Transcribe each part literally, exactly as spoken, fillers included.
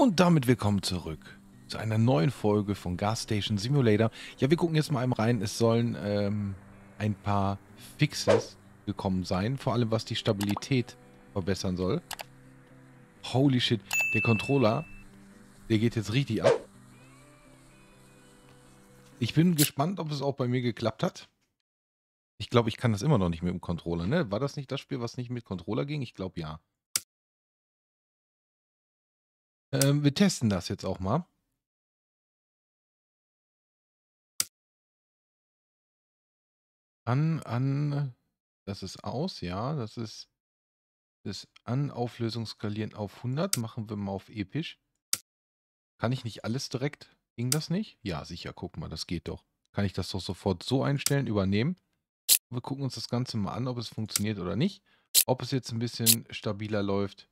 Und damit willkommen zurück zu einer neuen Folge von Gas Station Simulator. Ja, wir gucken jetzt mal einmal rein. Es sollen ähm, ein paar Fixes gekommen sein, vor allem was die Stabilität verbessern soll. Holy shit, der Controller, der geht jetzt richtig ab. Ich bin gespannt, ob es auch bei mir geklappt hat. Ich glaube, ich kann das immer noch nicht mit dem Controller, ne? War das nicht das Spiel, was nicht mit Controller ging? Ich glaube, ja. Ähm, wir testen das jetzt auch mal. An, an, das ist aus, ja, das ist das an, Auflösung skalieren auf hundert, machen wir mal auf episch. Kann ich nicht alles direkt? Ging das nicht? Ja, sicher, guck mal, das geht doch. Kann ich das doch sofort so einstellen, übernehmen. Wir gucken uns das Ganze mal an, ob es funktioniert oder nicht. Ob es jetzt ein bisschen stabiler läuft.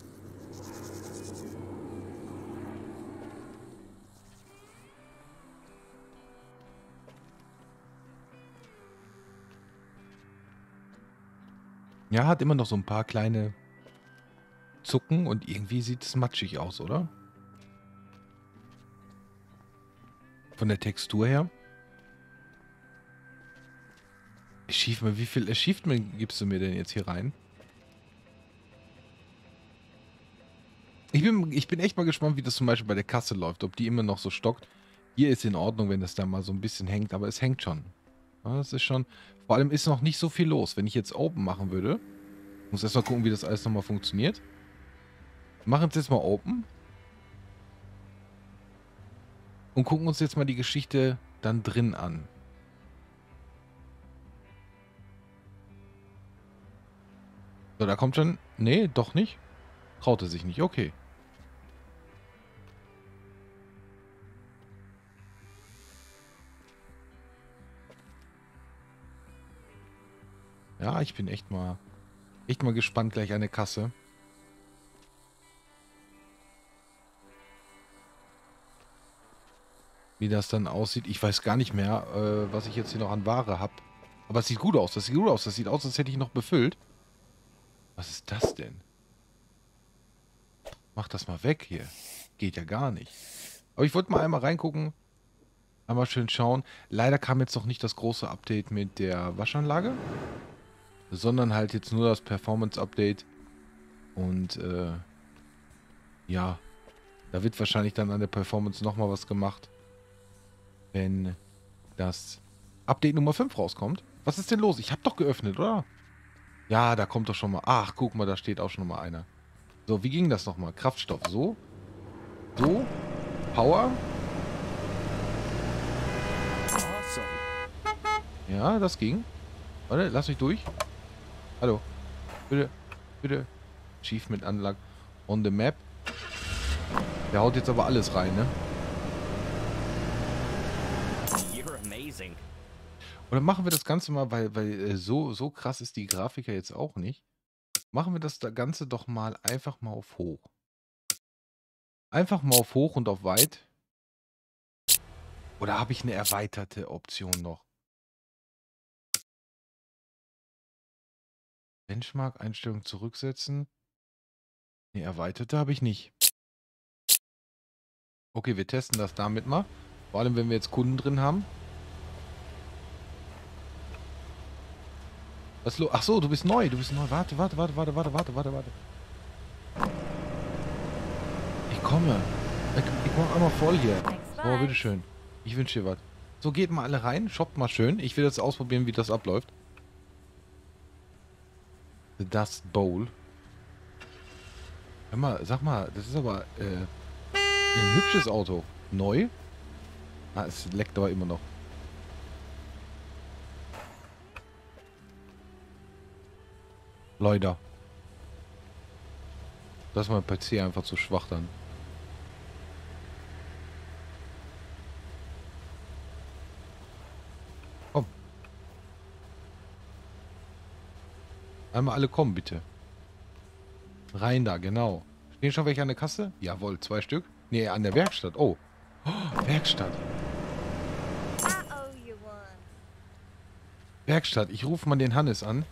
Ja, hat immer noch so ein paar kleine Zucken und irgendwie sieht es matschig aus, oder? Von der Textur her. Achievement, wie viel Achievement gibst du mir denn jetzt hier rein? Ich bin, ich bin echt mal gespannt, wie das zum Beispiel bei der Kasse läuft, ob die immer noch so stockt. Hier ist in Ordnung, wenn das da mal so ein bisschen hängt, aber es hängt schon. Ja, das ist schon, vor allem ist noch nicht so viel los. Wenn ich jetzt Open machen würde, muss erstmal gucken, wie das alles nochmal funktioniert. Wir machen es jetzt mal Open. Und gucken uns jetzt mal die Geschichte dann drin an. So, da kommt schon, nee, doch nicht. Traute sich nicht, okay. Ja, ich bin echt mal, echt mal gespannt gleich an der Kasse. Wie das dann aussieht. Ich weiß gar nicht mehr, äh, was ich jetzt hier noch an Ware habe. Aber es sieht gut aus, das sieht gut aus. Das sieht aus, als hätte ich noch befüllt. Was ist das denn? Mach das mal weg hier. Geht ja gar nicht. Aber ich wollte mal einmal reingucken. Einmal schön schauen. Leider kam jetzt noch nicht das große Update mit der Waschanlage. Sondern halt jetzt nur das Performance-Update. Und, äh, ja. Da wird wahrscheinlich dann an der Performance nochmal was gemacht. Wenn das Update Nummer fünf rauskommt. Was ist denn los? Ich habe doch geöffnet, oder? Ja, da kommt doch schon mal. Ach, guck mal, da steht auch schon mal einer. So, wie ging das nochmal? Kraftstoff. So. So. Power. Ja, das ging. Warte, lass mich durch. Hallo. Bitte. Bitte. Achievement Anlag. On the map. Der haut jetzt aber alles rein, ne? Oder machen wir das Ganze mal, weil, weil äh, so, so krass ist die Grafik ja jetzt auch nicht. Machen wir das Ganze doch mal einfach mal auf hoch. Einfach mal auf hoch und auf weit. Oder habe ich eine erweiterte Option noch? Benchmark-Einstellung zurücksetzen. Eine erweiterte habe ich nicht. Okay, wir testen das damit mal. Vor allem, wenn wir jetzt Kunden drin haben. Was lo Ach so, du bist neu, du bist neu. Warte, warte, warte, warte, warte, warte, warte, warte. Ich komme. Ich, ich mach einmal voll hier. Oh, bitteschön. Ich wünsche dir was. So, geht mal alle rein. Shoppt mal schön. Ich will jetzt ausprobieren, wie das abläuft. The Dust Bowl. Hör mal, sag mal, das ist aber äh, ein hübsches Auto. Neu? Ah, es leckt aber immer noch. Leute. Das ist mein P C einfach zu schwach dann. Komm. Einmal alle kommen, bitte. Rein da, genau. Stehen schon welche an der Kasse? Jawohl, zwei Stück. Nee, an der Werkstatt. Oh. Oh, Werkstatt. Werkstatt. Ich rufe mal den Hannes an.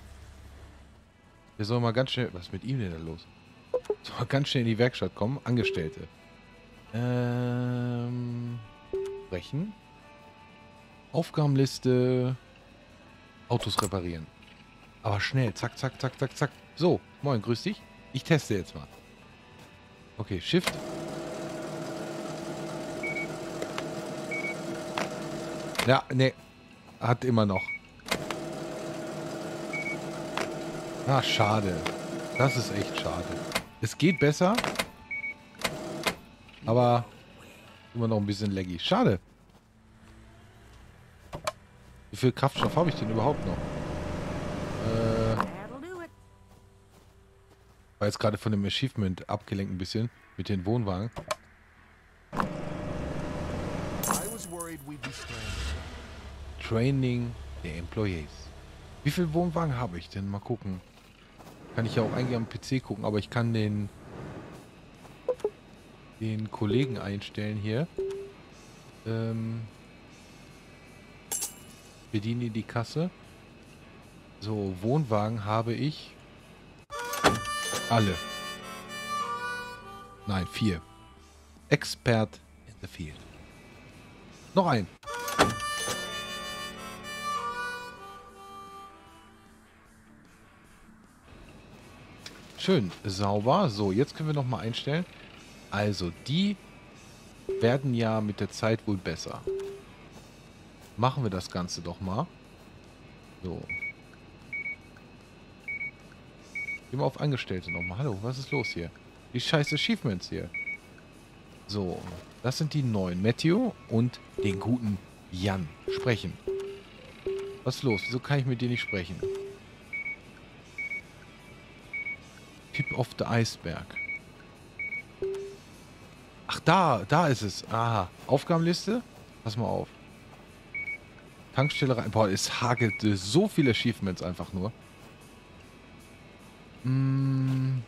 Der soll mal ganz schnell... Was ist mit ihm denn da los? Soll mal ganz schnell in die Werkstatt kommen. Angestellte. Ähm, brechen. Aufgabenliste. Autos reparieren. Aber schnell. Zack, zack, zack, zack, zack. So, moin, grüß dich. Ich teste jetzt mal. Okay, Shift. Ja, ne. Hat immer noch. Ah, schade. Das ist echt schade. Es geht besser. Aber immer noch ein bisschen laggy. Schade. Wie viel Kraftstoff habe ich denn überhaupt noch? Äh, war jetzt gerade von dem Achievement abgelenkt ein bisschen. Mit den Wohnwagen. Training der Employees. Wie viele Wohnwagen habe ich denn? Mal gucken. Kann ich ja auch eigentlich am P C gucken, aber ich kann den den Kollegen einstellen hier. Ähm, bediene die Kasse. So, Wohnwagen habe ich alle. Nein, vier. Expert in the field. Noch ein. Schön, sauber. So, jetzt können wir noch mal einstellen. Also, die werden ja mit der Zeit wohl besser. Machen wir das Ganze doch mal. So. Gehen wir auf Angestellte nochmal. Hallo, was ist los hier? Die scheiß Achievements hier. So, das sind die neuen. Matthew und den guten Jan. Sprechen. Was ist los? Wieso kann ich mit dir nicht sprechen? Tip of the Iceberg. Ach, da, da ist es. Aha. Aufgabenliste? Pass mal auf. Tankstelle rein. Boah, es hagelte so viele Achievements einfach nur. Hm.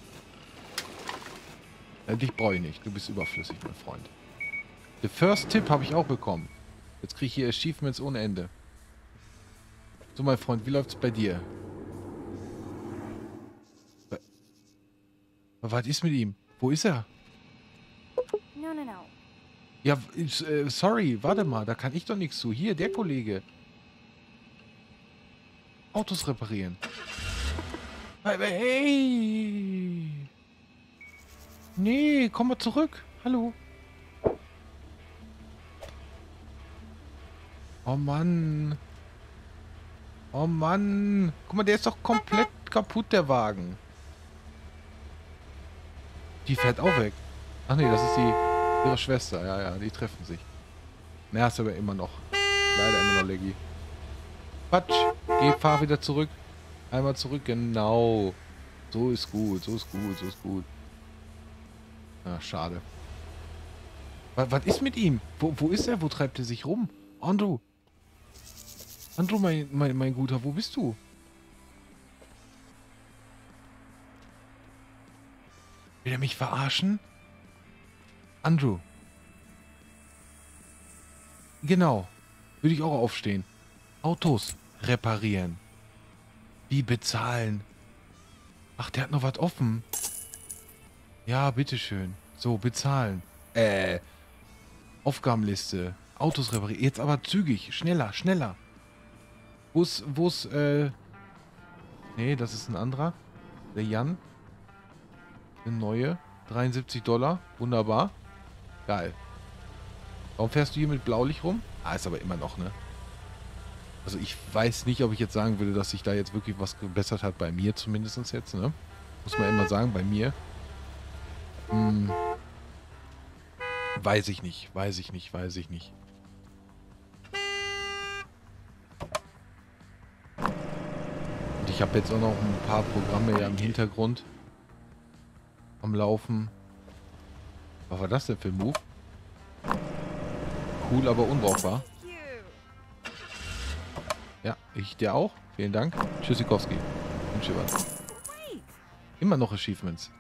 Ja, dich brauche ich nicht. Du bist überflüssig, mein Freund. The First Tip habe ich auch bekommen. Jetzt kriege ich hier Achievements ohne Ende. So, mein Freund, wie läuft's bei dir? Was ist mit ihm? Wo ist er? No, no, no. Ja, äh, sorry, warte mal, da kann ich doch nichts zu. Hier, der Kollege. Autos reparieren. Hey! Nee, komm mal zurück. Hallo. Oh Mann. Oh Mann. Guck mal, der ist doch komplett kaputt, der Wagen. Die fährt auch weg. Ach nee, das ist die ihre Schwester. Ja, ja, die treffen sich. Na, ist aber immer noch. Leider immer noch leggy. Quatsch. Geh, fahr wieder zurück. Einmal zurück, genau. So ist gut, so ist gut, so ist gut. Ah, schade. Was, was ist mit ihm? Wo, wo ist er? Wo treibt er sich rum? Andrew. Andrew, mein, mein, mein Guter, wo bist du? Will er mich verarschen? Andrew. Genau. Würde ich auch aufstehen. Autos reparieren. Wie bezahlen? Ach, der hat noch was offen. Ja, bitteschön. So, bezahlen. Äh. Aufgabenliste. Autos reparieren. Jetzt aber zügig. Schneller, schneller. Wo ist, wo ist, äh... Nee, das ist ein anderer. Der Jan. Eine neue. dreiundsiebzig Dollar. Wunderbar. Geil. Warum fährst du hier mit Blaulicht rum? Ah, ist aber immer noch, ne? Also ich weiß nicht, ob ich jetzt sagen würde, dass sich da jetzt wirklich was gebessert hat. Bei mir zumindest jetzt, ne? Muss man immer sagen, bei mir. Hm. Weiß ich nicht, weiß ich nicht, weiß ich nicht. Und ich habe jetzt auch noch ein paar Programme ja im Hintergrund am Laufen. Was war das denn für ein Move? Cool, aber unbrauchbar. Ja, ich dir auch. Vielen Dank. Tschüssikowski. Wünsche dir was. Immer noch Achievements.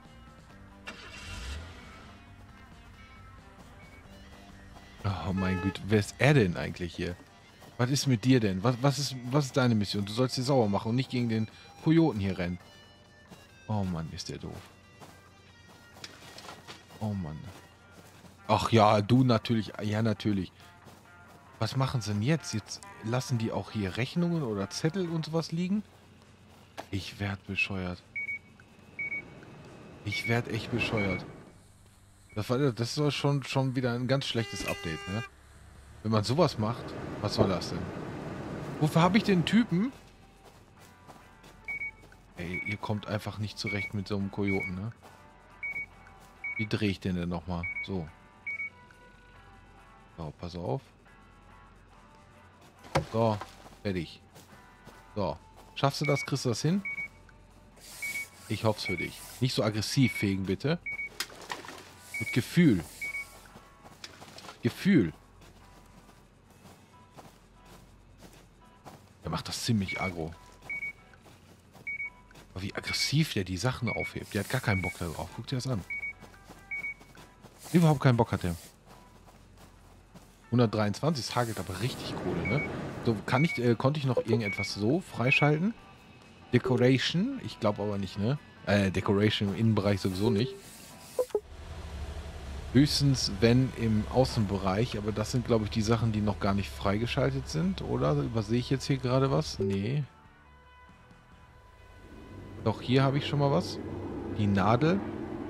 Oh mein Gott, wer ist er denn eigentlich hier? Was ist mit dir denn? Was, was, ist, was ist deine Mission? Du sollst sie sauber machen und nicht gegen den Kojoten hier rennen. Oh Mann, ist der doof. Oh Mann. Ach ja, du natürlich. Ja, natürlich. Was machen sie denn jetzt? Jetzt lassen die auch hier Rechnungen oder Zettel und sowas liegen? Ich werd bescheuert. Ich werd echt bescheuert. Das, war, das ist schon, schon wieder ein ganz schlechtes Update, ne? Wenn man sowas macht, was soll das denn? Wofür habe ich den Typen? Ey, ihr kommt einfach nicht zurecht mit so einem Kojoten, ne? Wie drehe ich den denn nochmal? So. So, pass auf. So, fertig. So. Schaffst du das? Kriegst du das hin? Ich hoffe es für dich. Nicht so aggressiv fegen, bitte. Mit Gefühl. Gefühl. Der macht das ziemlich aggro. Aber wie aggressiv der die Sachen aufhebt. Der hat gar keinen Bock darauf. Guck dir das an. Überhaupt keinen Bock hat der. hundertdreiundzwanzig, es hagelt aber richtig Kohle, ne? So, kann ich, äh, konnte ich noch irgendetwas so freischalten? Decoration? Ich glaube aber nicht, ne? Äh, Decoration im Innenbereich sowieso nicht. Höchstens, wenn im Außenbereich, aber das sind, glaube ich, die Sachen, die noch gar nicht freigeschaltet sind, oder? Übersehe ich jetzt hier gerade was? Nee. Doch, hier habe ich schon mal was. Die Nadel.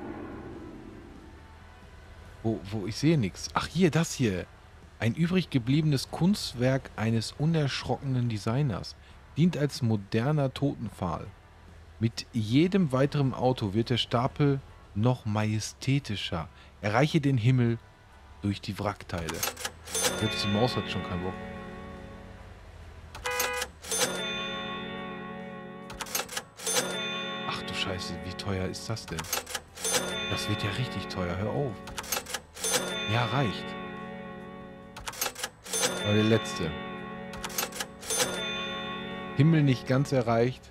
Wo, wo, ich sehe nichts. Ach, hier, das hier. Ein übrig gebliebenes Kunstwerk eines unerschrockenen Designers. Dient als moderner Totenpfahl. Mit jedem weiteren Auto wird der Stapel noch majestätischer. Erreiche den Himmel durch die Wrackteile. Selbst die Maus hat schon keinen Bock. Ach du Scheiße, wie teuer ist das denn? Das wird ja richtig teuer, hör auf. Ja, reicht. Aber der letzte. Himmel nicht ganz erreicht.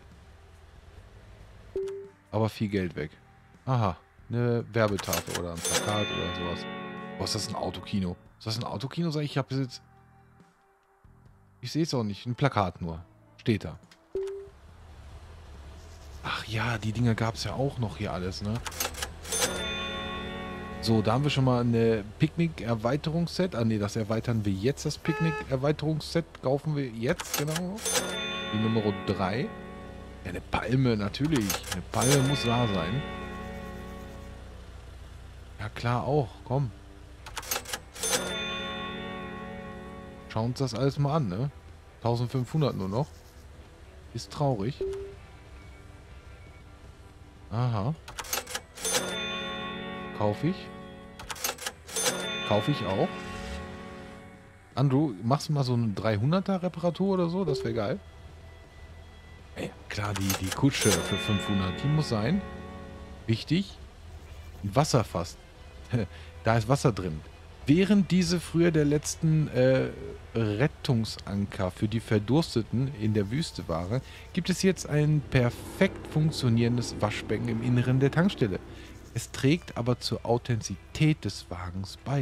Aber viel Geld weg. Aha, eine Werbetafel oder ein Plakat oder sowas. Boah, ist das ein Autokino? Ist das ein Autokino? Sag ich, ich habe jetzt... Ich sehe es auch nicht. Ein Plakat nur. Steht da. Ach ja, die Dinger gab es ja auch noch hier alles, ne? So, da haben wir schon mal eine Picknick-Erweiterungsset. Ah ne, das erweitern wir jetzt. Das Picknick-Erweiterungsset kaufen wir jetzt, genau. Die Nummer drei. Ja, eine Palme, natürlich. Eine Palme muss da sein. Ja, klar auch. Komm. Schauen uns das alles mal an, ne? eintausendfünfhundert nur noch. Ist traurig. Aha. Kaufe ich. Kaufe ich auch. Andrew, machst du mal so eine dreihunderter Reparatur oder so? Das wäre geil. Ey, klar, die, die Kutsche für fünfhundert, die muss sein. Wichtig. Ein Wasserfass. Da ist Wasser drin. Während diese früher der letzten äh, Rettungsanker für die Verdursteten in der Wüste waren, gibt es jetzt ein perfekt funktionierendes Waschbecken im Inneren der Tankstelle. Es trägt aber zur Authentizität des Wagens bei.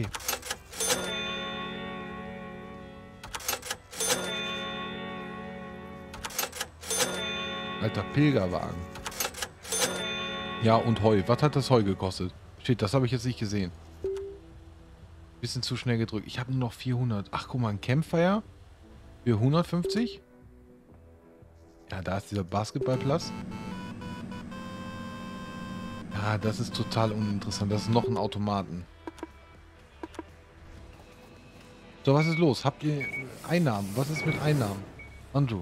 Alter Pilgerwagen. Ja, und Heu. Was hat das Heu gekostet? Shit, das habe ich jetzt nicht gesehen. Bisschen zu schnell gedrückt. Ich habe nur noch vierhundert. Ach, guck mal, ein Campfire für hundertfünfzig. Ja, da ist dieser Basketballplatz. Ja, das ist total uninteressant. Das ist noch ein Automaten. So, was ist los? Habt ihr Einnahmen? Was ist mit Einnahmen? Andrew.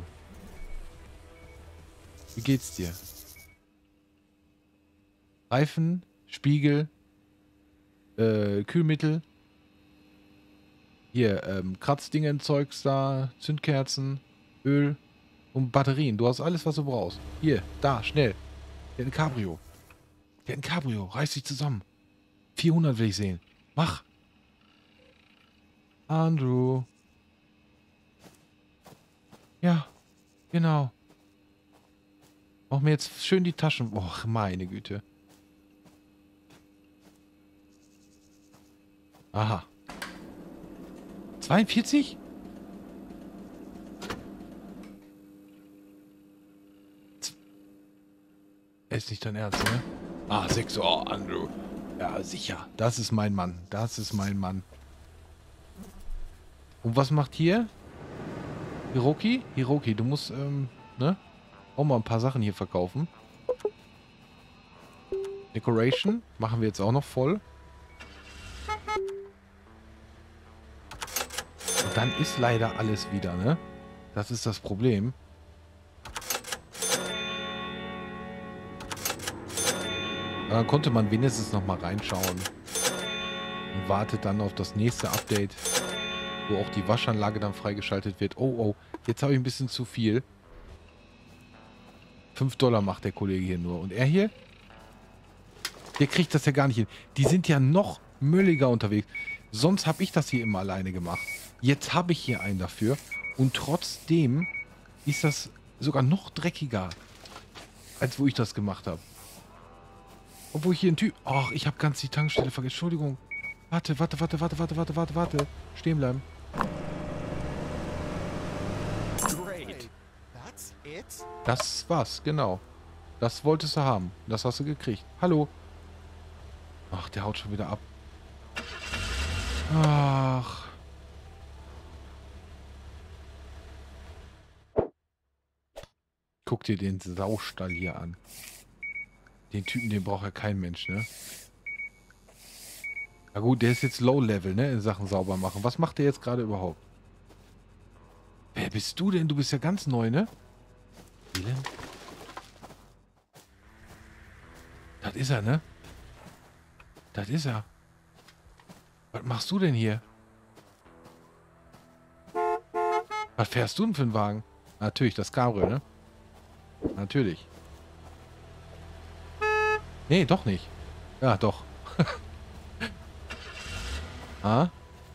Wie geht's dir? Reifen, Spiegel, äh, Kühlmittel. Hier, ähm, Kratzdingen, Zeugs da, Zündkerzen, Öl und Batterien. Du hast alles, was du brauchst. Hier, da, schnell. Der hat ein Cabrio. Der hat ein Cabrio. Reiß dich zusammen. vierhundert will ich sehen. Mach. Andrew. Ja, genau. Mach mir jetzt schön die Taschen. Och, meine Güte. Aha. zweiundvierzig? Z- Ist nicht dein Ernst, ne? Ah, sechs. Oh, Andrew. Ja, sicher. Das ist mein Mann. Das ist mein Mann. Und was macht hier? Hiroki? Hiroki, du musst, ähm, ne? Auch mal ein paar Sachen hier verkaufen. Decoration machen wir jetzt auch noch voll. Und dann ist leider alles wieder, ne? Das ist das Problem. Aber dann konnte man wenigstens noch mal reinschauen. Und wartet dann auf das nächste Update, wo auch die Waschanlage dann freigeschaltet wird. Oh, oh, jetzt habe ich ein bisschen zu viel. fünf Dollar macht der Kollege hier nur. Und er hier? Der kriegt das ja gar nicht hin. Die sind ja noch mülliger unterwegs. Sonst habe ich das hier immer alleine gemacht. Jetzt habe ich hier einen dafür. Und trotzdem ist das sogar noch dreckiger, als wo ich das gemacht habe. Obwohl ich hier ein Typ... Ach, ich habe ganz die Tankstelle vergessen. Entschuldigung. Warte, warte, warte, warte, warte, warte, warte, warte. Stehen bleiben. Great. That's it? Das war's, genau. Das wolltest du haben. Das hast du gekriegt. Hallo. Ach, der haut schon wieder ab. Ach. Guck dir den Saustall hier an. Den Typen, den braucht ja kein Mensch, ne? Na gut, der ist jetzt Low-Level, ne? In Sachen sauber machen. Was macht der jetzt gerade überhaupt? Wer bist du denn? Du bist ja ganz neu, ne? Dylan? Das ist er, ne? Das ist er. Was machst du denn hier? Was fährst du denn für einen Wagen? Natürlich, das Cabrio, ne? Natürlich. Nee, doch nicht. Ja, doch. ah?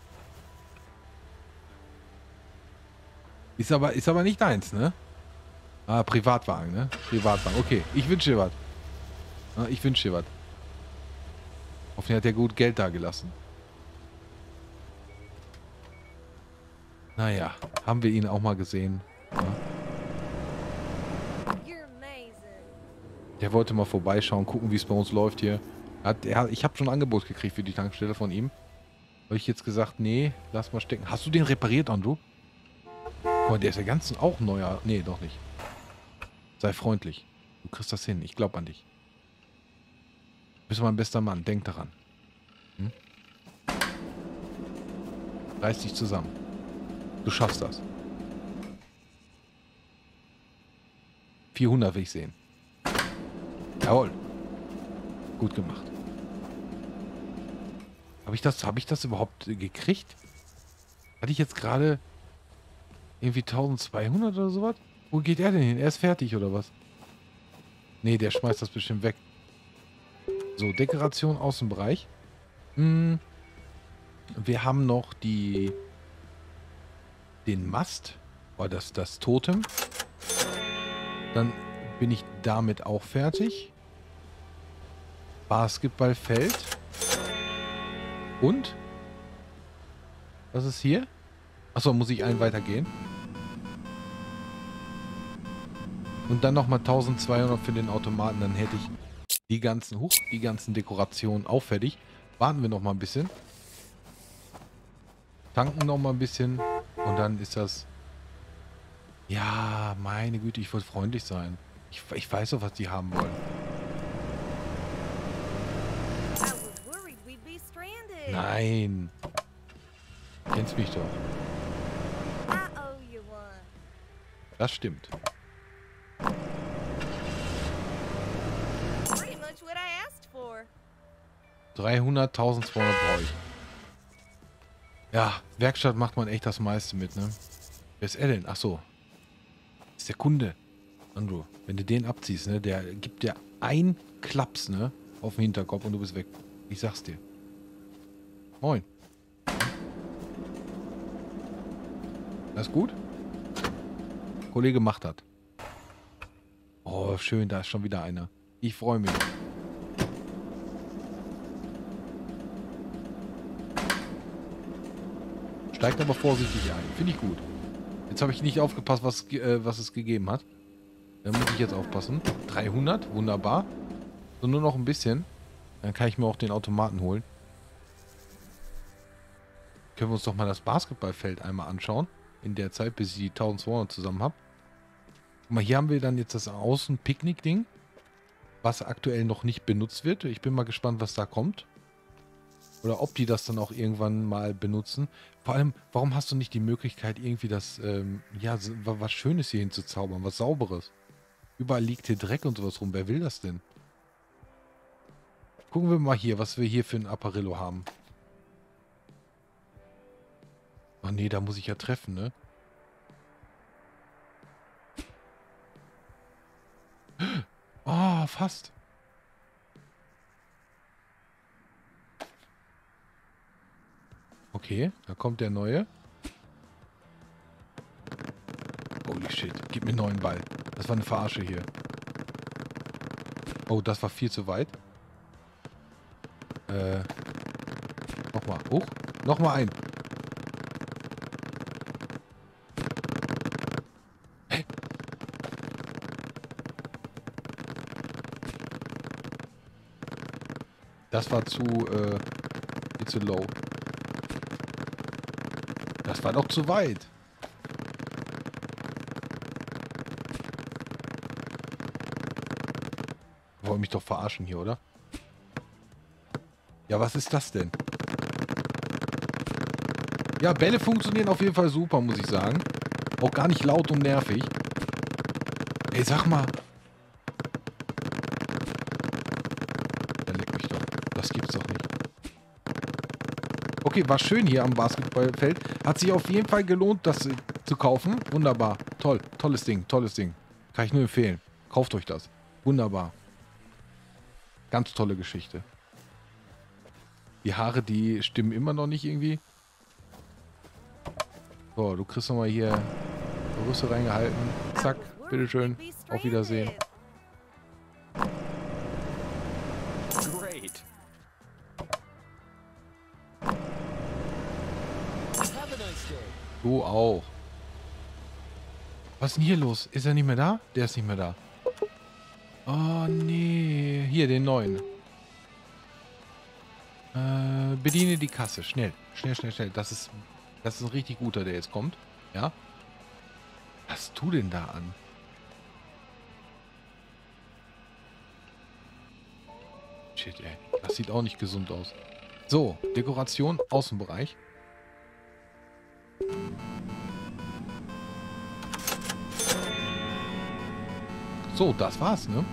Ist aber, ist aber nicht deins, ne? Ah, Privatwagen, ne? Privatwagen. Okay, ich wünsche dir was. Ah, ich wünsche dir was. Hoffentlich hat er gut Geld da gelassen. Naja, haben wir ihn auch mal gesehen. Ja. Der wollte mal vorbeischauen, gucken, wie es bei uns läuft hier. Hat, er, ich habe schon ein Angebot gekriegt für die Tankstelle von ihm. Habe ich jetzt gesagt, nee, lass mal stecken. Hast du den repariert, Andrew? Guck mal, der ist ja ganz auch neuer. Nee, doch nicht. Sei freundlich. Du kriegst das hin. Ich glaube an dich. Du bist mein bester Mann. Denk daran. Hm? Reiß dich zusammen. Du schaffst das. vierhundert will ich sehen. Jawohl. Gut gemacht. Habe ich das, habe ich das überhaupt gekriegt? Hatte ich jetzt gerade irgendwie eintausendzweihundert oder sowas? Wo geht er denn hin? Er ist fertig oder was? Nee, der schmeißt das bestimmt weg. So, Dekoration Außenbereich. Hm. Wir haben noch die den Mast. Oder das, das Totem. Dann bin ich damit auch fertig. Basketballfeld. Und? Was ist hier? Achso, muss ich einen weitergehen? Und dann nochmal eintausendzweihundert für den Automaten. Dann hätte ich die ganzen, huch, die ganzen Dekorationen auch fertig. Warten wir noch mal ein bisschen. Tanken noch mal ein bisschen. Und dann ist das... Ja, meine Güte, ich wollte freundlich sein. Ich, ich weiß doch, was die haben wollen. Nein. Du kennst mich doch. Das stimmt. dreihundert-eintausendzweihundert brauche ich. Ja, Werkstatt macht man echt das meiste mit, ne? Wer ist er denn? Ach so. Das ist der Kunde. Andrew, wenn du den abziehst, ne? Der gibt dir einen Klaps, ne? Auf den Hinterkopf und du bist weg. Ich sag's dir. Moin. Alles gut? Kollege macht das. Oh, schön, da ist schon wieder einer. Ich freue mich. Steigt aber vorsichtig ein. Finde ich gut. Jetzt habe ich nicht aufgepasst, was, äh, was es gegeben hat. Da muss ich jetzt aufpassen. dreihundert, wunderbar. So, nur noch ein bisschen. Dann kann ich mir auch den Automaten holen. Können wir uns doch mal das Basketballfeld einmal anschauen. In der Zeit, bis ich die eintausendzweihundert zusammen habe. Guck mal, hier haben wir dann jetzt das Außen-Picknick-Ding. Was aktuell noch nicht benutzt wird. Ich bin mal gespannt, was da kommt. Oder ob die das dann auch irgendwann mal benutzen. Vor allem, warum hast du nicht die Möglichkeit, irgendwie das, ähm, ja, so- wa- was Schönes hier hinzuzaubern, was Sauberes? Überall liegt hier Dreck und sowas rum. Wer will das denn? Gucken wir mal hier, was wir hier für ein Apparillo haben. Ach nee, da muss ich ja treffen, ne? Oh, fast. Okay, da kommt der neue. Holy shit, gib mir einen neuen Ball. Das war eine Verarsche hier. Oh, das war viel zu weit. Äh. Nochmal. Hoch. Nochmal ein. Hä? Das war zu, äh, viel zu low. Das war doch zu weit. Wollen mich doch verarschen hier, oder? Ja, was ist das denn? Ja, Bälle funktionieren auf jeden Fall super, muss ich sagen. Auch gar nicht laut und nervig. Ey, sag mal. Der leckt mich doch. Das gibt's doch nicht. Okay, war schön hier am Basketballfeld. Hat sich auf jeden Fall gelohnt, das äh, zu kaufen. Wunderbar. Toll. Tolles Ding. Tolles Ding. Kann ich nur empfehlen. Kauft euch das. Wunderbar. Ganz tolle Geschichte. Die Haare, die stimmen immer noch nicht irgendwie. So, du kriegst nochmal hier die Rüste reingehalten. Zack, bitteschön. Auf Wiedersehen. Great. Have a nice day. Du auch. Was ist denn hier los? Ist er nicht mehr da? Der ist nicht mehr da. Oh, nee. Hier, den neuen. Äh, bediene die Kasse. Schnell. Schnell, schnell, schnell. Das ist, das ist ein richtig guter, der jetzt kommt. Ja? Was hast du denn da an? Shit, ey. Das sieht auch nicht gesund aus. So, Dekoration, Außenbereich. So, das war's, ne?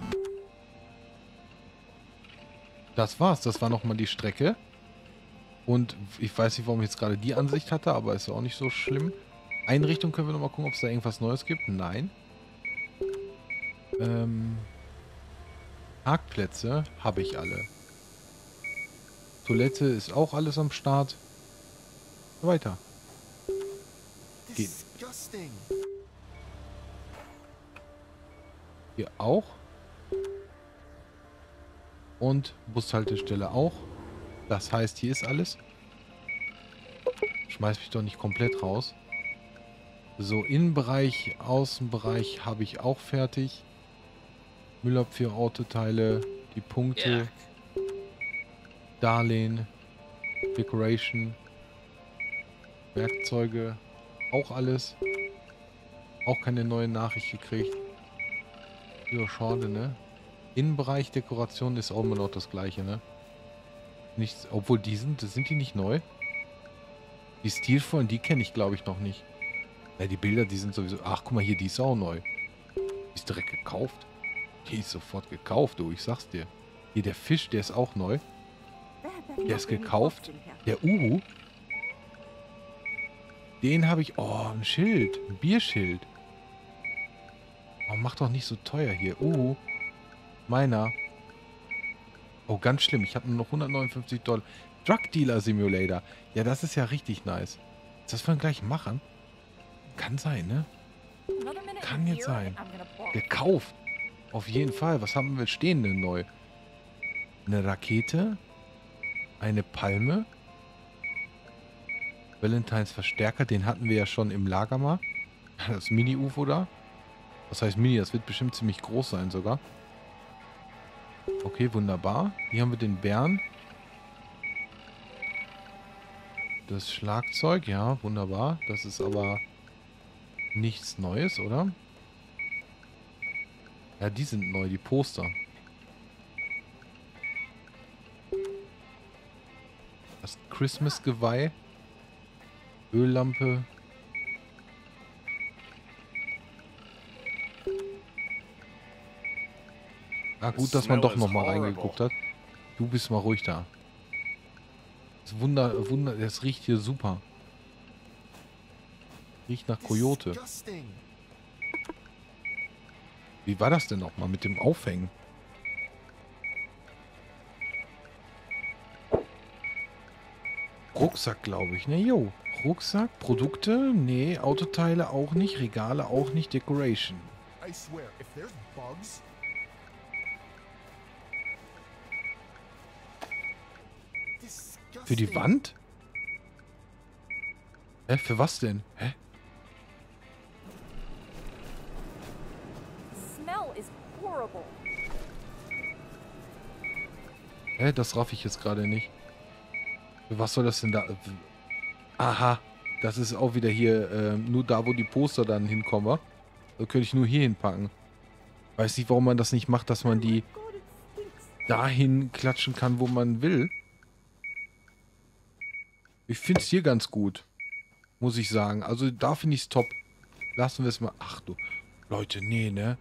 Das war's. Das war nochmal die Strecke. Und ich weiß nicht, warum ich jetzt gerade die Ansicht hatte, aber ist ja auch nicht so schlimm. Einrichtung können wir nochmal gucken, ob es da irgendwas Neues gibt. Nein. Ähm, Parkplätze habe ich alle. Toilette ist auch alles am Start. Weiter. Geht. Disgusting. Hier auch. Und Bushaltestelle auch. Das heißt, hier ist alles. Schmeiß mich doch nicht komplett raus. So, Innenbereich, Außenbereich habe ich auch fertig. Müller für Autoteile, die Punkte, Darlehen, Decoration, Werkzeuge, auch alles. Auch keine neue Nachricht gekriegt. Ja, schade, ne? Innenbereich Dekoration ist auch immer noch das gleiche, ne? Nichts, obwohl die sind, sind die nicht neu? Die stilvollen, die kenne ich glaube ich noch nicht. Ja, die Bilder, die sind sowieso... Ach, guck mal hier, die ist auch neu. Die ist direkt gekauft. Die ist sofort gekauft, du, ich sag's dir. Hier, der Fisch, der ist auch neu. Der ist gekauft. Der Uhu. Den habe ich... Oh, ein Schild. Ein Bierschild. Oh, mach doch nicht so teuer hier. Uhu. Meiner. Oh, ganz schlimm. Ich habe nur noch hundertneunundfünfzig Dollar. Drug Dealer Simulator. Ja, das ist ja richtig nice. Ist das von gleich machen? Kann sein, ne? Kann jetzt sein. Gekauft. Auf jeden Fall. Was haben wir stehen denn neu? Eine Rakete. Eine Palme. Valentines Verstärker. Den hatten wir ja schon im Lager mal. Das Mini-U F O da. Das heißt Mini. Das wird bestimmt ziemlich groß sein sogar. Okay, wunderbar. Hier haben wir den Bären. Das Schlagzeug, ja, wunderbar. Das ist aber nichts Neues, oder? Ja, die sind neu, die Poster. Das Christmas-Geweih. Öllampe. Ah, gut, dass man doch nochmal reingeguckt hat. Du bist mal ruhig da. Das Wunder, Wunder, das riecht hier super. Riecht nach Coyote. Disgusting. Wie war das denn nochmal mit dem Aufhängen? Rucksack, glaube ich, ne? Jo. Rucksack, Produkte? Nee, Autoteile auch nicht, Regale auch nicht, Decoration. I swear, if there's bugs, disgusting. Für die Wand? Hä, für was denn? Hä? The smell is horrible. Hä, das raff ich jetzt gerade nicht. Für was soll das denn da? Aha, das ist auch wieder hier, äh, nur da, wo die Poster dann hinkommen, wa? Da könnte ich nur hier hinpacken. Weiß nicht, warum man das nicht macht, dass man die God, it stinks. dahin klatschen kann, wo man will. Ich finde es hier ganz gut. Muss ich sagen. Also da finde ich es top. Lassen wir es mal. Ach du. Leute, nee, ne?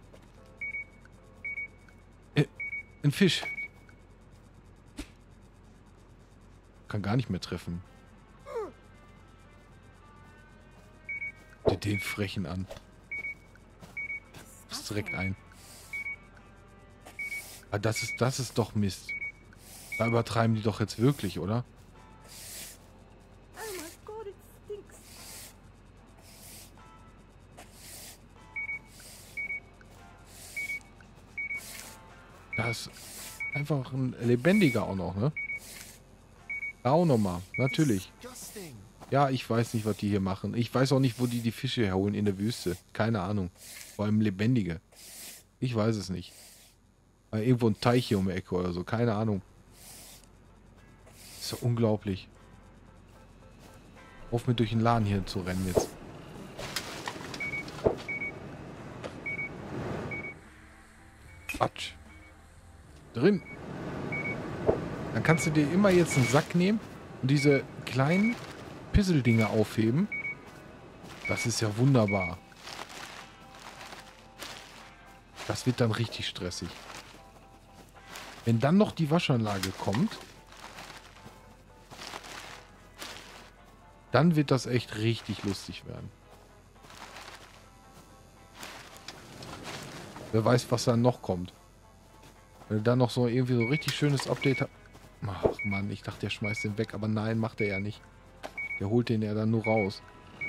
Äh, ein Fisch. Kann gar nicht mehr treffen. Den frechen an. Ist direkt ein. Ah, das ist, das ist doch Mist. Da übertreiben die doch jetzt wirklich, oder? Oh my god, it stinks. Das ist einfach ein lebendiger auch noch, ne? Da auch nochmal, natürlich. Disgusting. Ja, ich weiß nicht, was die hier machen. Ich weiß auch nicht, wo die die Fische herholen in der Wüste. Keine Ahnung. Vor allem lebendige. Ich weiß es nicht. Weil irgendwo ein Teich hier um die Ecke oder so. Keine Ahnung. Ist ja unglaublich. Auf mit durch den Laden hier zu rennen jetzt. Quatsch. Drin. Dann kannst du dir immer jetzt einen Sack nehmen und diese kleinen Pisseldinger aufheben. Das ist ja wunderbar. Das wird dann richtig stressig. Wenn dann noch die Waschanlage kommt, dann wird das echt richtig lustig werden. Wer weiß, was dann noch kommt. Wenn du dann noch so irgendwie so richtig schönes Update hast. Ach Mann, ich dachte, der schmeißt den weg, aber nein, macht er ja nicht. Der holt den ja dann nur raus.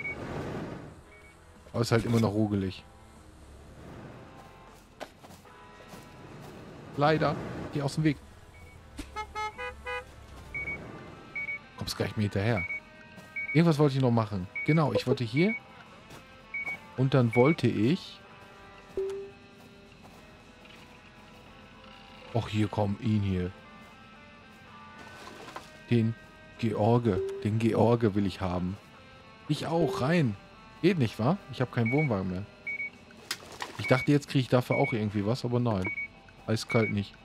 Aber ist halt immer noch rugelig. Leider. Geh aus dem Weg. Kommst gar nicht mehr hinterher. Irgendwas wollte ich noch machen. Genau, ich wollte hier. Und dann wollte ich... Och, hier, komm, ihn hier. Den George. Den George will ich haben. Ich auch, rein. Geht nicht, wa? Ich habe keinen Wohnwagen mehr. Ich dachte, jetzt kriege ich dafür auch irgendwie was, aber nein. Eiskalt nicht.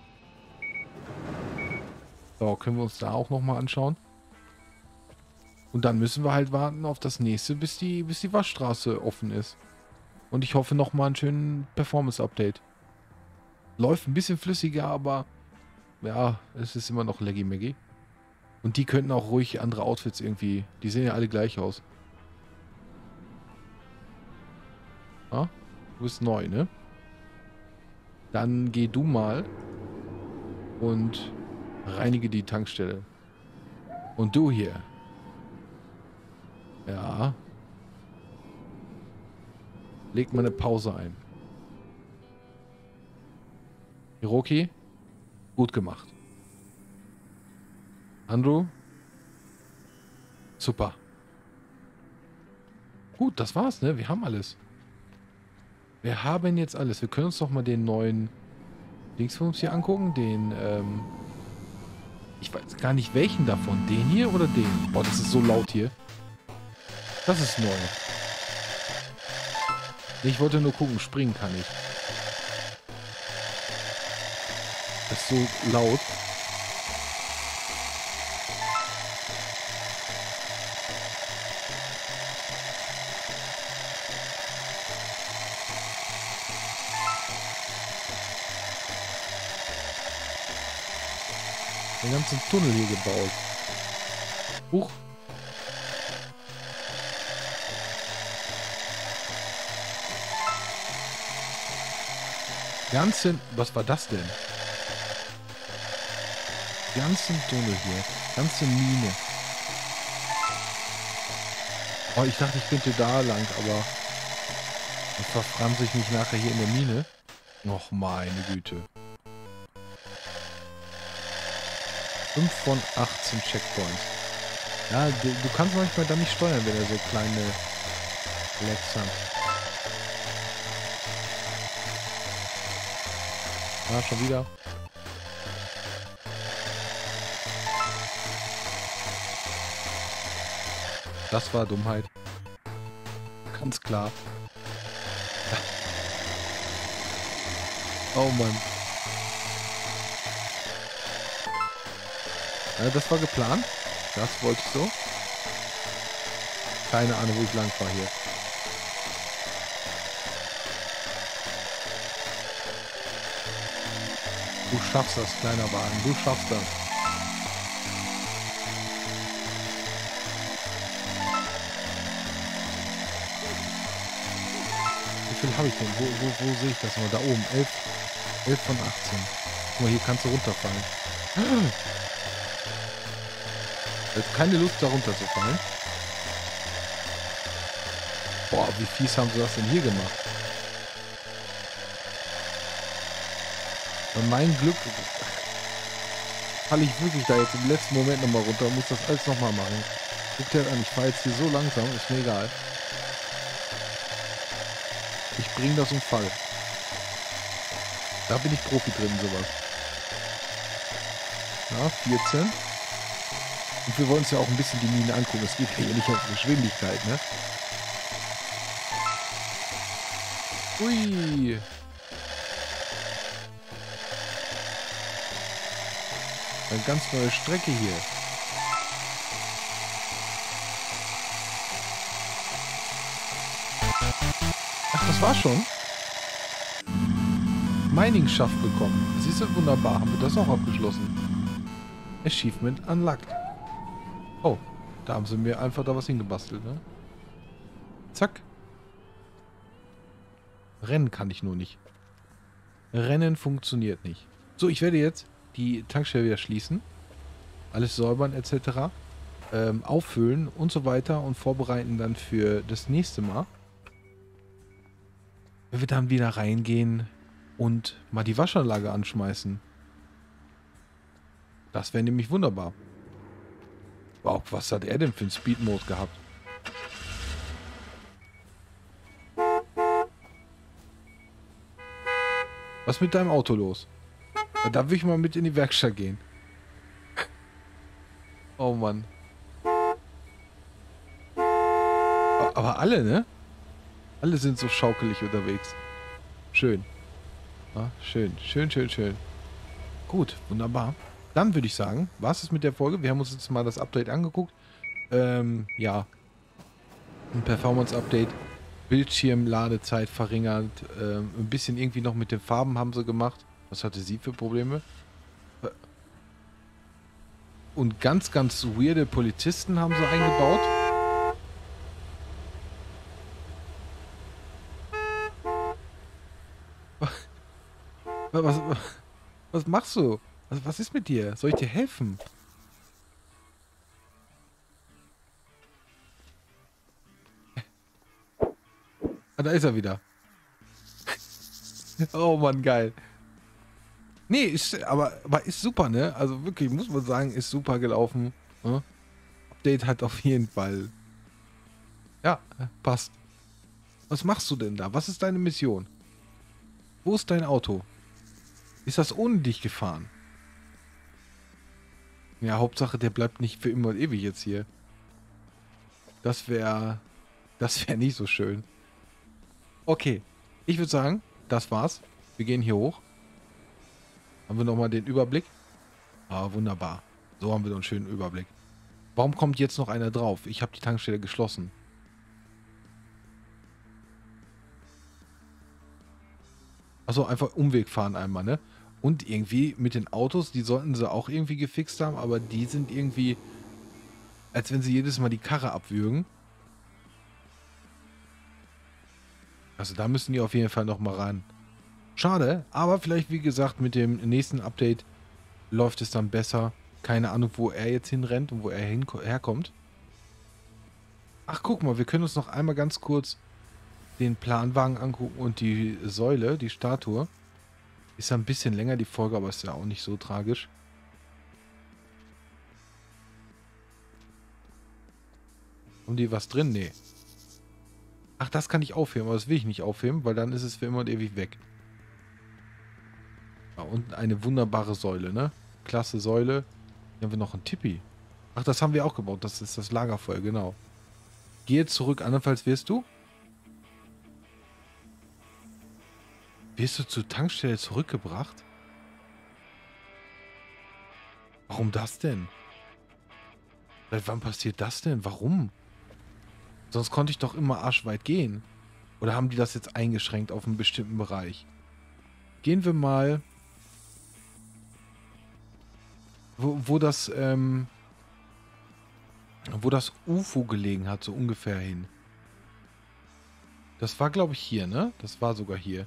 So, können wir uns da auch nochmal anschauen. Und dann müssen wir halt warten auf das nächste, bis die, bis die Waschstraße offen ist. Und ich hoffe nochmal einen schönen Performance-Update. Läuft ein bisschen flüssiger, aber ja, es ist immer noch Leggy-Meggy. Und die könnten auch ruhig andere Outfits irgendwie... Die sehen ja alle gleich aus. Ah, du bist neu, ne? Dann geh du mal und reinige die Tankstelle. Und du hier. Ja. Leg mal eine Pause ein. Hiroki, gut gemacht. Andrew, super. Gut, das war's, ne? Wir haben alles. Wir haben jetzt alles. Wir können uns doch mal den neuen Dingsbums hier angucken. Den, ähm... Ich weiß gar nicht, welchen davon. Den hier oder den? Boah, das ist so laut hier. Das ist neu. Ich wollte nur gucken, springen kann ich. Das ist so laut. Den ganzen Tunnel hier gebaut. Huch. Ganzen... Was war das denn? Ganzen Tunnel hier. Ganze Mine. Oh, ich dachte, ich könnte da lang, aber... Dann verfranse ich mich nachher hier in der Mine. Och, meine Güte. fünf von achtzehn Checkpoints. Ja, du, du kannst manchmal dann nicht steuern, wenn er so kleine Lags hat. Ah, schon wieder. Das war Dummheit. Ganz klar. Oh Mann. Ja, das war geplant. Das wollte ich so. Keine Ahnung, wo ich lang fahre hier. Du schaffst das, kleiner Wagen. Du schaffst das. Wie viel habe ich denn? Wo, wo, wo sehe ich das mal? Da oben. elf, elf von achtzehn. Guck mal, hier kannst du runterfallen. Jetzt keine Lust, da runterzufallen. Boah, wie fies haben sie das denn hier gemacht? Bei meinem Glück falle ich wirklich da jetzt im letzten Moment nochmal runter und muss das alles nochmal machen. Guck dir das an, ich fahre jetzt hier so langsam, ist mir egal. Ich bringe das um Fall. Da bin ich Profi drin, sowas. Ja, vierzehn. Und wir wollen uns ja auch ein bisschen die Mine angucken. Es geht ja hier nicht um Geschwindigkeit, ne? Ui. Eine ganz neue Strecke hier. Ach, das war schon? Mining-Schaft bekommen. Siehst du, wunderbar. Haben wir das auch abgeschlossen. Achievement unlocked. Oh, da haben sie mir einfach da was hingebastelt, ne? Zack. Rennen kann ich nur nicht. Rennen funktioniert nicht. So, ich werde jetzt die Tankstelle wieder schließen. Alles säubern et cetera. Ähm, auffüllen und so weiter und vorbereiten dann für das nächste Mal. Wenn wir dann wieder reingehen und mal die Waschanlage anschmeißen. Das wäre nämlich wunderbar. Wow, was hat er denn für einen Speed-Mode gehabt? Was ist mit deinem Auto los? Da will ich mal mit in die Werkstatt gehen. Oh Mann. Aber alle, ne? Alle sind so schaukelig unterwegs. Schön. Ja, schön, schön, schön, schön. Gut, wunderbar. Dann würde ich sagen, war es mit der Folge. Wir haben uns jetzt mal das Update angeguckt. Ähm, ja. Ein Performance-Update. Bildschirmladezeit verringert. Ähm, ein bisschen irgendwie noch mit den Farben haben sie gemacht. Was hatte sie für Probleme? Und ganz, ganz weirde Polizisten haben sie eingebaut. Was, was, was machst du? Was, was ist mit dir? Soll ich dir helfen? Ah, da ist er wieder. Oh Mann, geil. Nee, ist, aber, aber ist super, ne? Also wirklich, muss man sagen, ist super gelaufen. Ne? Update hat auf jeden Fall. Ja, passt. Was machst du denn da? Was ist deine Mission? Wo ist dein Auto? Ist das ohne dich gefahren? Ja, Hauptsache, der bleibt nicht für immer und ewig jetzt hier. Das wäre... Das wäre nicht so schön. Okay. Ich würde sagen, das war's. Wir gehen hier hoch. Haben wir nochmal den Überblick? Ah, wunderbar. So haben wir einen schönen Überblick. Warum kommt jetzt noch einer drauf? Ich habe die Tankstelle geschlossen. Achso, einfach Umweg fahren einmal, ne? Und irgendwie mit den Autos, die sollten sie auch irgendwie gefixt haben, aber die sind irgendwie, als wenn sie jedes Mal die Karre abwürgen. Also da müssen die auf jeden Fall nochmal ran. Schade, aber vielleicht, wie gesagt, mit dem nächsten Update läuft es dann besser. Keine Ahnung, wo er jetzt hinrennt und wo er herkommt. Ach, guck mal, wir können uns noch einmal ganz kurz den Planwagen angucken und die Säule, die Statue. Ist ja ein bisschen länger die Folge, aber ist ja auch nicht so tragisch. Haben die was drin? Nee. Ach, das kann ich aufheben, aber das will ich nicht aufheben, weil dann ist es für immer und ewig weg. Ja, und eine wunderbare Säule, ne? Klasse Säule. Hier haben wir noch einen Tippi. Ach, das haben wir auch gebaut. Das ist das Lagerfeuer, genau. Gehe zurück, andernfalls wirst du... Wirst du zur Tankstelle zurückgebracht? Warum das denn? Seit wann passiert das denn? Warum? Sonst konnte ich doch immer arschweit gehen. Oder haben die das jetzt eingeschränkt auf einen bestimmten Bereich? Gehen wir mal... Wo, wo das, ähm... Wo das U F O gelegen hat, so ungefähr hin. Das war, glaube ich, hier, ne? Das war sogar hier.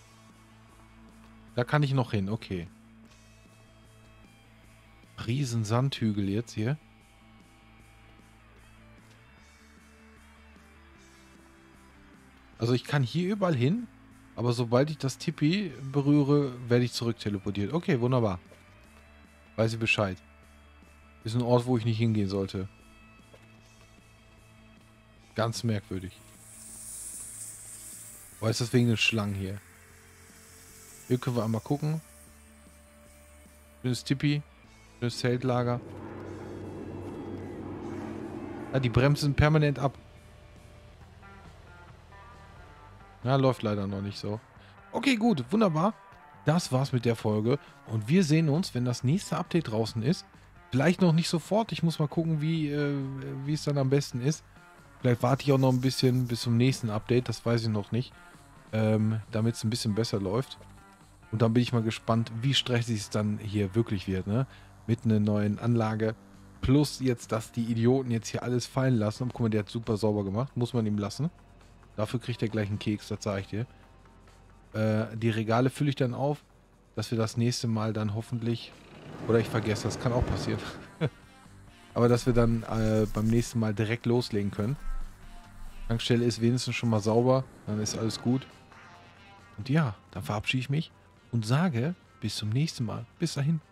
Da kann ich noch hin, okay. Riesen Sandhügel jetzt hier. Also ich kann hier überall hin, aber sobald ich das Tipi berühre, werde ich zurück teleportiert. Okay, wunderbar. Weiß ich Bescheid. Ist ein Ort, wo ich nicht hingehen sollte. Ganz merkwürdig. Oder ist das wegen den Schlangen hier? Hier können wir einmal gucken. Schönes Tipi. Schönes Zeltlager. Ah, die Bremsen permanent ab. Na, läuft leider noch nicht so. Okay, gut. Wunderbar. Das war's mit der Folge. Und wir sehen uns, wenn das nächste Update draußen ist. Vielleicht noch nicht sofort. Ich muss mal gucken, wie, äh, wie es dann am besten ist. Vielleicht warte ich auch noch ein bisschen bis zum nächsten Update. Das weiß ich noch nicht. Ähm, damit es ein bisschen besser läuft. Und dann bin ich mal gespannt, wie stressig es dann hier wirklich wird, ne? Mit einer neuen Anlage. Plus jetzt, dass die Idioten jetzt hier alles fallen lassen. Und guck mal, der hat super sauber gemacht. Muss man ihm lassen. Dafür kriegt er gleich einen Keks, das sage ich dir. Äh, die Regale fülle ich dann auf, dass wir das nächste Mal dann hoffentlich... Oder ich vergesse, das kann auch passieren. Aber dass wir dann äh, beim nächsten Mal direkt loslegen können. Tankstelle ist wenigstens schon mal sauber. Dann ist alles gut. Und ja, dann verabschiede ich mich und sage bis zum nächsten Mal. Bis dahin.